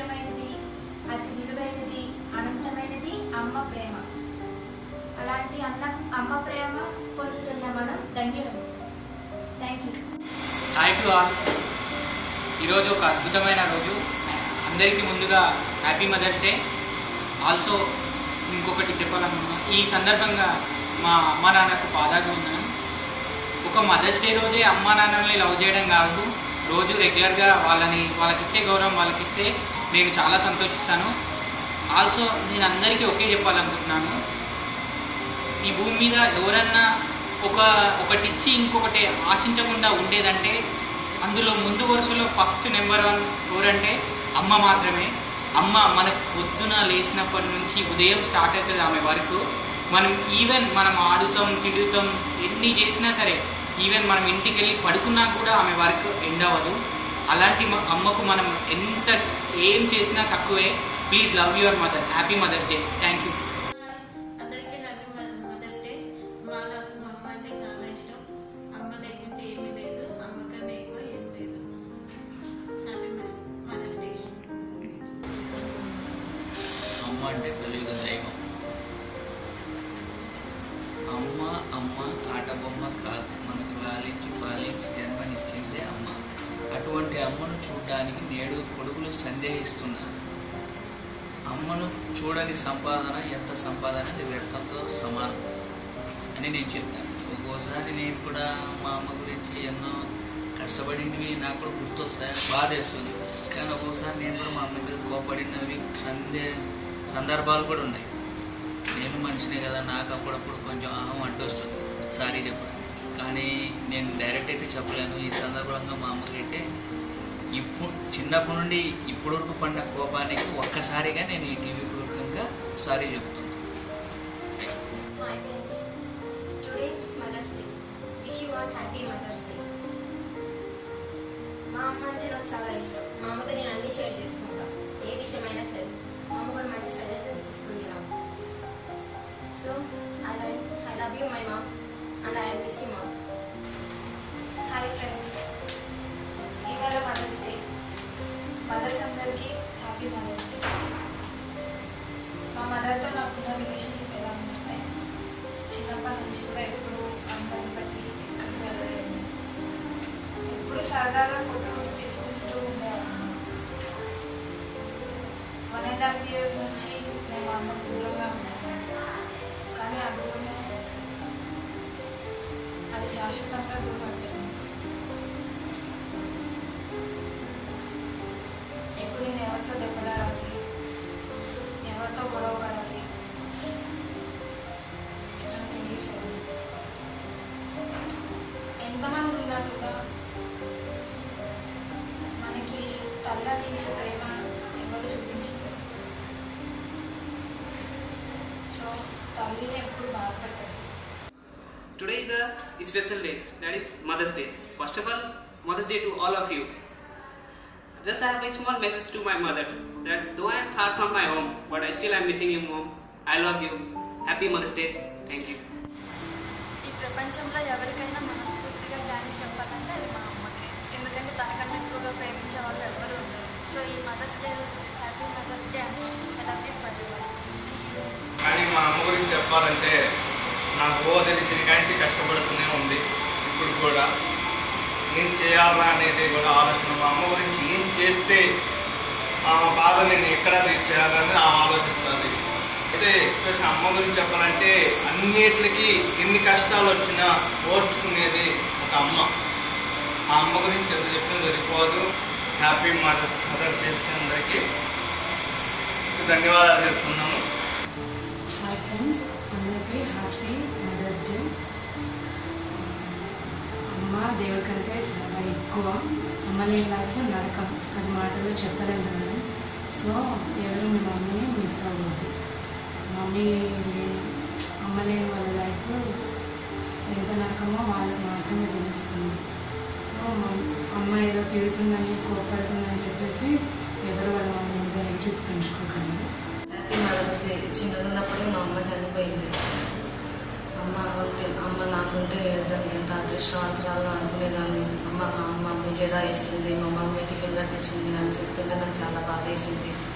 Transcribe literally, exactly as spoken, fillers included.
ముఖ్యమైనది, అతి విలువైనది, అనంతమైనది అమ్మ ప్రేమ. అలాంటి అన్న అమ్మ ప్రేమ పొందుతున్న మనం ధన్యులం. Thank you. Hi to all. ఈరోజు ఒక అద్భుతమైన రోజు. అందరికీ ముందుగా హ్యాపీ మదర్స్ డే. ఆల్సో ఇంకొకటి చెప్పాలనుకున్నా, ఈ సందర్భంగా మా అమ్మ నాన్నకు పాదాభివందనం. ఒక మదర్స్ డే రోజే అమ్మ నాన్నల్ని లవ్ చేయడం కాదు, రోజు రెగ్యులర్గా వాళ్ళని వాళ్ళకి ఇచ్చే గౌరవం వాళ్ళకి ఇస్తే నేను చాలా సంతోషిస్తాను. ఆల్సో నేను అందరికీ ఒకే చెప్పాలనుకుంటున్నాను, ఈ భూమి మీద ఎవరన్నా ఒక ఒకటి ఇచ్చి ఇంకొకటి ఆశించకుండా ఉండేదంటే అందులో ముందు వరుసలో ఫస్ట్ నెంబర్ వన్ ఎవరంటే అమ్మ మాత్రమే. అమ్మ మనకు పొద్దున లేచినప్పటి నుంచి ఉదయం స్టార్ట్ అవుతుంది ఆమె వర్క్. మనం ఈవెన్ మనం ఆడుతాం తిడుతాం ఎన్ని చేసినా సరే, ఈవెన్ మనం ఇంటికి వెళ్ళి పడుకున్నా కూడా ఆమె వర్క్ ఎండ్ అవ్వదు. అలాంటి అమ్మకు మనం ఎంత ఏం చేసినా తక్కువే. Please love your mother. Happy mother's day. Thank you. అందరికీ హ్యాపీ మదర్స్ డే. మా నాకు మా అమ్మ అంటే చాలా ఇష్టం. అమ్మ లేకుంటే ఏమీ లేదు, అమ్మ కన్నా ఎక్కువ ఏం లేదు. Happy mother's day. అమ్మ అంటే కలియుగ దైవం. అమ్మ అమ్మ ఆట బొమ్మ కాదు, మనకు లాలించి పాలించి జన్మనిచ్చిందే అమ్మ. అటువంటి అమ్మను చూడడానికి నేడు కొడుకులు సందేహిస్తున్నారు. అమ్మను చూడని సంపాదన ఎంత సంపాదన అది వ్యర్థంతో సమానం అని నేను చెప్తాను. ఒక్కోసారి నేను కూడా మా అమ్మ గురించి ఎన్నో కష్టపడినవి నాకు కూడా గుర్తొస్తాయి, బాధేస్తుంది. కానీ ఒక్కోసారి నేను కూడా మా అమ్మ మీద కోపడినవి సందే సందర్భాలు కూడా ఉన్నాయి. నేను మనిషినే కదా, నాకు అప్పుడప్పుడు కొంచెం అహం అంటొస్తుంది సారీ చెప్పడానికి. కానీ నేను డైరెక్ట్ అయితే చెప్పలేను. ఈ సందర్భంగా మా అమ్మకైతే ఇప్పుడు చిన్నప్పటి నుండి ఇప్పటి వరకు పడిన కోపానికి ఒక్కసారిగా నేను ఈ టీవీ పూర్వకంగా సారీ చెప్తున్నాను. Hi friends, today mother's day. Wish you all happy mother's day. మా అమ్మ అంటే నాకు చాలా ఇష్టం. మా అమ్మతో నేను అన్ని షేర్ చేసుకుంటాను, ఏ విషయమైనా సరే. మా అమ్మ కూడా మంచి సజెషన్స్ ఇస్తుంది నాకు. So I love I love you my mom and I miss you mom. Hi friends, ఇవాళ మదర్స్ డే. మదర్స్ అందరికీ హ్యాపీ మదర్స్ డే. మా మదర్తో నాకున్న రిలేషన్షిప్ ఎలా ఉందంటే, చిన్నప్పటి నుంచి కూడా ఎప్పుడు అమ్మని బట్టి ఎక్కడికి వెళ్ళలేదు. ఎప్పుడు సరదాగా కొట్టుకుంటూ తిట్టుకుంటూ ఉండేవాళ్ళం. వన్ అండ్ హాఫ్ ఇయర్ నుంచి మేము అమ్మకు దూరంగా ఉన్నాము. కానీ ఆ దూరం అది శాశ్వతంగా దూరం అయిపోయింది. ఎప్పుడు నేను ఎవరితో దెబ్బలాడాలి, ఎవరితో గొడవ పడాలి అని తెలియట్లేదు. ఎంతమంది ఉన్నా కూడా మనకి తల్లి నుంచి ప్రేమ ఎవరు చూపించింది. సో తల్లిని ఎప్పుడు బాధపడ్డారు. Today is a special day, that is Mother's Day. First of all, Mother's Day to all of you. Just I have a small message to my mother that though I am far from my home, but I still am missing you, mom. I love you. Happy Mother's Day. Thank you. ఈ ప్రపంచంలో ఎవరికైనా మనస్ఫూర్తిగా thanks చెప్పాలంటే అది మా అమ్మకి. ఎందుకంటే తనకన్నా ఎక్కువగా ప్రేమించే వాళ్ళు ఎవరు ఉండరు. సో ఈ మదర్స్ డే రోజు happy mother's day and I love you forever. కానీ మా అమ్మ గురించి చెప్పాలంటే నాకు ఓ తెలిసిన కాంచి కష్టపడుతూనే ఉంది. ఇప్పుడు కూడా ఏం చేయాలా అనేది కూడా ఆలోచన. మా అమ్మ గురించి ఏం చేస్తే ఆ బాధ నేను ఎక్కడ తీర్చేయాలని ఆలోచిస్తుంది. అయితే ఎక్స్ప్రెషన్ అమ్మ గురించి చెప్పాలంటే అన్నిటికి ఎన్ని కష్టాలు వచ్చినా ఓర్చుకునేది ఒక అమ్మ. ఆ అమ్మ గురించి ఎంత చెప్పినా సరిపోదు. హ్యాపీ మదర్ మదర్స్ డే అందరికీ ధన్యవాదాలు చెప్తున్నాను. హాయ్ ఫ్రెండ్స్, అందరికీ హ్యాపీ మదర్స్ డే. అమ్మ దేవుడి కంటే చాలా ఎక్కువ. అమ్మ లేని లైఫ్ నరకం, అది మాటలో చెప్పలేము కదా. సో ఎవరు మీ మమ్మీని మిస్ అవ్వద్దు. మమ్మీ అమ్మ లేని వాళ్ళ లైఫ్ ఎంత నరకమో వాళ్ళకి మాత్రమే తెలుస్తుంది. సో అమ్మ ఏదో తిడుతుందని కోపడుతుందని చెప్పేసి ఎవరు వాళ్ళ మమ్మీ మీద నెగిటివ్స్ పెంచుకోకండి. Happy mother's day. చిన్నగా ఉన్నప్పుడే మా అమ్మ చనిపోయింది. అమ్మ ఉంటే అమ్మ నాకుంటే నేను ఎంత అదృష్టవంతురాలు అనుకునేదాన్ని. అమ్మ మా మమ్మీ జడ వేసింది, మా మమ్మీ టిఫిన్ కట్టించింది అని చెప్తుంటే నాకు చాలా బాధ వేసింది.